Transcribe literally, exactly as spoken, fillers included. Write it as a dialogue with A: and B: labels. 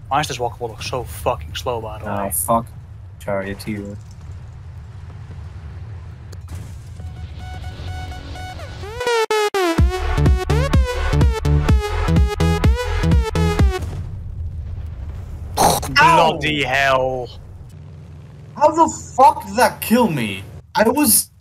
A: Why is this walkable look so fucking slow, by the way?
B: Oh, fuck. Chariot here.
A: Bloody hell.
B: How the fuck did that kill me? I was